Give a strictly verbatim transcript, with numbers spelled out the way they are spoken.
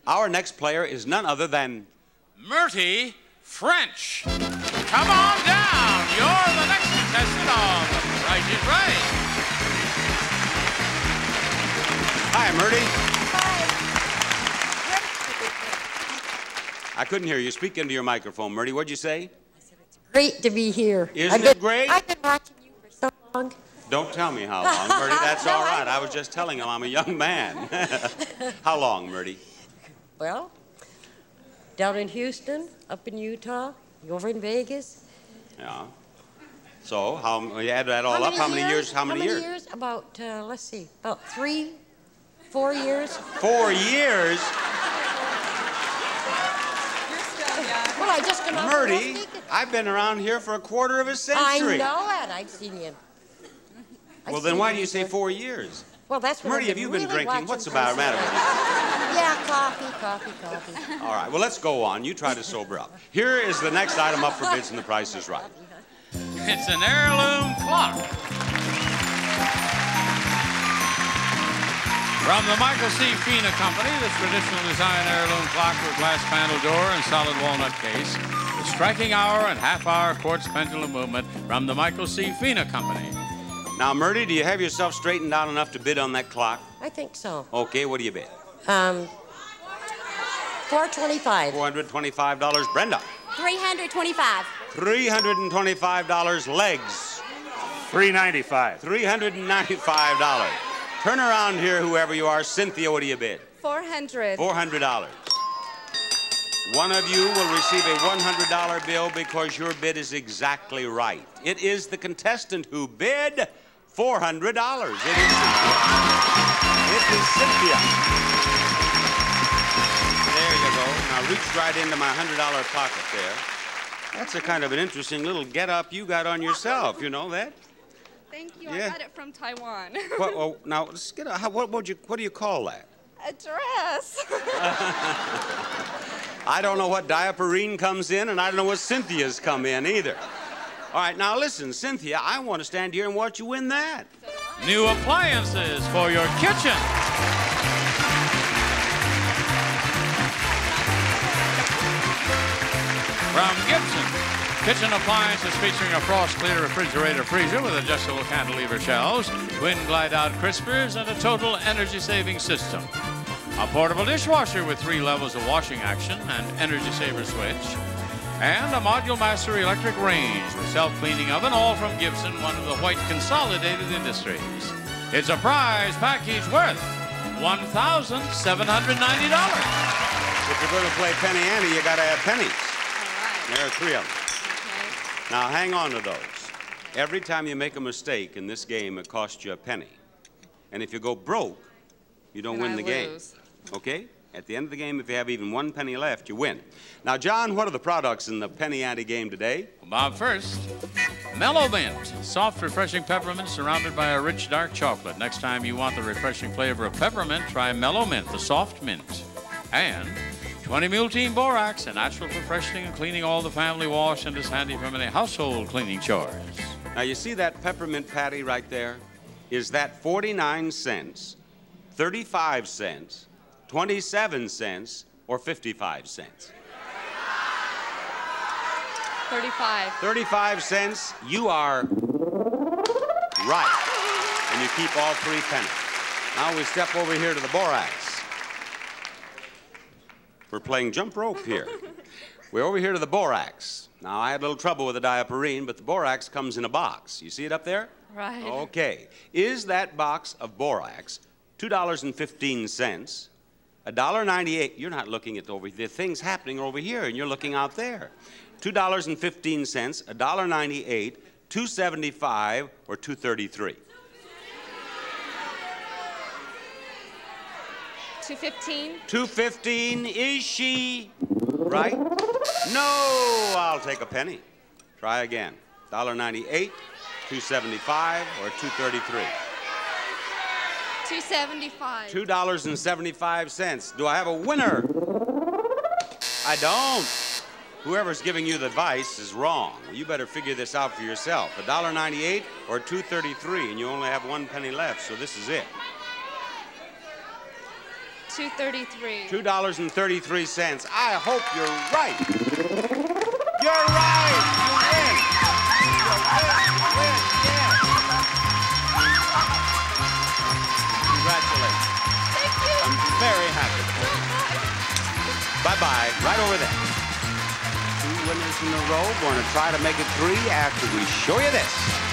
Our next player is none other than Murty French. Come on down. You're the next contestant on The Price is Right. Hi, Murty. Hi. I couldn't hear you. Speak into your microphone, Murty. What'd you say? I said it's great to be here. Isn't I've it been, great? I've been watching you for so long. Don't tell me how long, Murty. That's all right. I was just telling him I'm a young man. How long, Murty? Well, down in Houston, up in Utah, over in Vegas. Yeah. So, how you add that all how up? How many years? How many, how many years? years? About, uh, let's see, about three, four years. Four years? Well, I just got off the Murty, road. I've been around here for a quarter of a I century. know it. I've seen you. I've Well, then seen why you do you say before. four years? Well, that's what Murty, I've have you been really drinking? watching What's the for matter so with you? long. Yeah, coffee, coffee, coffee. All right, well, let's go on. You try to sober up. Here is the next item up for bids, and the price is right. It's an heirloom clock. From the Michael C. Fina Company, the traditional design heirloom clock with glass panel door and solid walnut case. The striking hour and half-hour quartz pendulum movement from the Michael C. Fina Company. Now, Murty, do you have yourself straightened out enough to bid on that clock? I think so. Okay, what do you bid? Um, four twenty-five. four hundred twenty-five dollars. Brenda? three hundred twenty-five. three hundred twenty-five dollars. Legs? three ninety-five. three hundred ninety-five dollars. Turn around here, whoever you are. Cynthia, what do you bid? four hundred. four hundred dollars. One of you will receive a one hundred dollar bill because your bid is exactly right. It is the contestant who bid four hundred dollars. It is Cynthia. It is Cynthia. There you go. Now reach right into my one hundred dollar pocket there. That's a kind of an interesting little get-up you got on yourself. You know that? Thank you. Yeah. I got it from Taiwan. What, oh, now, let's get a, how, what, what, you, what do you call that? A dress. I don't know what diaperine comes in, and I don't know what Cynthia's come in either. All right, now listen, Cynthia, I want to stand here and watch you win that. New appliances for your kitchen. From Gibson, kitchen appliances featuring a frost-clear refrigerator freezer with adjustable cantilever shelves, twin glide-out crispers, and a total energy-saving system. A portable dishwasher with three levels of washing action and energy saver switch. And a Module Master electric range with self-cleaning oven, all from Gibson, one of the White Consolidated Industries. It's a prize package worth one thousand seven hundred ninety dollars. If you're going to play Penny Ante, you got to have pennies. All right. There are three of them. Okay. Now, hang on to those. Every time you make a mistake in this game, it costs you a penny. And if you go broke, you don't Then win I the game. lose. Okay? At the end of the game, if you have even one penny left, you win. Now, John, what are the products in the Penny Ante game today? Bob first. Mellow Mint, soft, refreshing peppermint surrounded by a rich, dark chocolate. Next time you want the refreshing flavor of peppermint, try Mellow Mint, the soft mint. And twenty mule team borax, a natural for freshening and cleaning all the family wash and is handy for many household cleaning chores. Now, you see that peppermint patty right there? Is that forty-nine cents, thirty-five cents, twenty-seven cents, or fifty-five cents? thirty-five. thirty-five cents, you are right. And you keep all three pennies. Now we step over here to the borax. We're playing jump rope here. We're over here to the borax. Now, I had a little trouble with the diaperine, but the borax comes in a box. You see it up there? Right. Okay. Is that box of borax two dollars and fifteen cents, one dollar and ninety-eight cents? You're not looking at over here. The thing's happening over here, and you're looking out there. two dollars and fifteen cents, one dollar and ninety-eight cents, two seventy-five, or two thirty-three? two fifteen. two fifteen, is she right? No, I'll take a penny. Try again. one dollar and ninety-eight cents, two seventy-five, or two thirty-three? two seventy-five. two dollars and seventy-five cents. Do I have a winner? I don't. Whoever's giving you the advice is wrong. You better figure this out for yourself. one dollar and ninety-eight cents or two thirty-three, and you only have one penny left, so this is it. two thirty-three. two dollars and thirty-three cents. I hope you're right. You're right. You win. You win. You win. Yes. Congratulations. Thank you. I'm very happy. Bye-bye. Right over there. Two winners in a row. Going to try to make it three after we show you this.